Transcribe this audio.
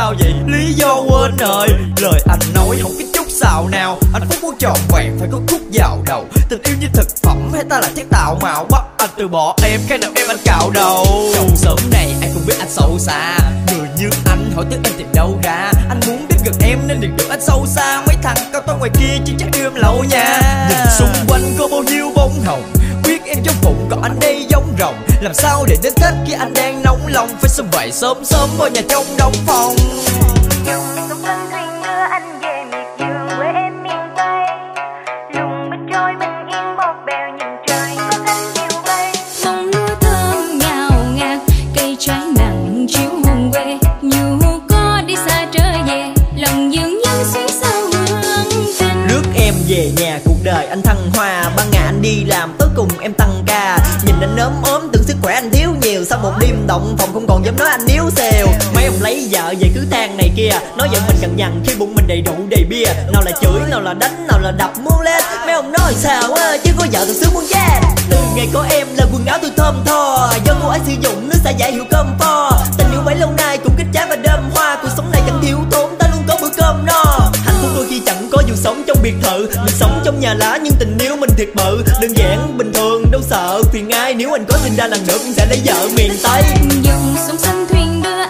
sao vậy? Lý do quên rồi. Lời anh nói không cái chút xạo nào. Anh phúc muốn tròn vẹn phải có khúc vào đầu. Tình yêu như thực phẩm hay ta là chất tạo mạo? Bắt anh từ bỏ em, cái nào em anh cạo đầu. Trong sớm này anh cũng biết anh xấu xa. Người như anh hỏi tiếng em tìm đâu ra. Anh muốn đến gần em nên đừng được anh sâu xa. Mấy thằng cao to ngoài kia chỉ chắc yêu em lâu nha. Nhìn xung quanh có bao nhiêu bông hồng, biết em trong bụng còn anh đây giống rồng. Làm sao để đến Tết khi anh đang nóng lòng, phải sớm vậy sớm sớm vào nhà trong đóng phòng. Dòng sông Thanh Thuyền đưa anh về miệt vườn quê em miền Tây. Lùng bên trôi bình yên bọt bèo nhìn trời có cánh diều bay. Bông lúa thơm ngào ngạt, cây trái nặng chiếu hồn quê. Dù có đi xa trở về, lòng dường như xuyên sao hương tình. Rước em về nhà cuộc đời anh thăng hoa. Ban ngày anh đi làm tối cùng em tăng ca. Nhìn anh ốm ốm tưởng sức khỏe anh thiếu nhiều. Sau một đêm động phòng không còn dám nói anh yếu xèo. Mấy ông lấy vợ về cứ than này kia, nói giận mình cằn nhằn khi bụng mình đầy rượu đầy bia. Nào là chửi, nào là đánh, nào là đập muốn lết. Mấy ông nói sao á, chứ có vợ thật sướng muốn chết. Từ ngày có em là quần áo tôi thơm tho, do cô ấy sử dụng nước xả giải hiệu comfort. Tình yêu bấy lâu nay cũng kết trái và đơm hoa. Cuộc sống này chẳng thiếu thốn, ta luôn có bữa cơm no. Hạnh phúc đôi khi chẳng có dù sống trong biệt thự. Mình sống trong nhà lá nhưng tình yêu mình thiệt bự. Đơn giản bình thường đâu sợ phiền ai. Nếu anh có sinh ra lần nữa cũng sẽ lấy vợ miền Tây. Dòng sông xanh thuyền đưa